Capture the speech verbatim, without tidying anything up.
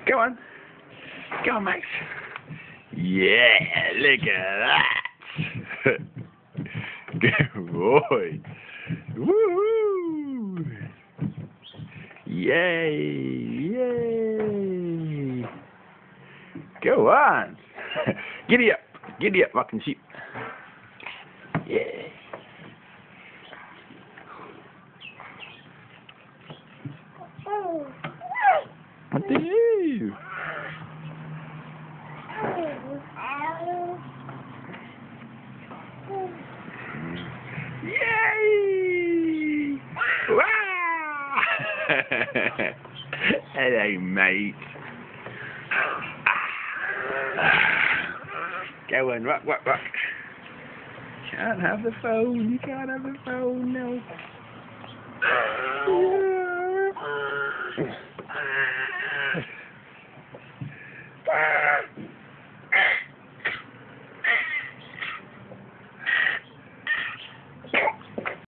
Go on. Go on, Max. Yeah, look at that. Good boy. Woohoo! Yay! Yay! Go on. Giddy up. Giddy up, fucking sheep. Yeah. What do you? Yay! Wow! Hello, mate. Go on, rock, rock, rock. Can't have the phone. You can't have the phone, no. Yeah.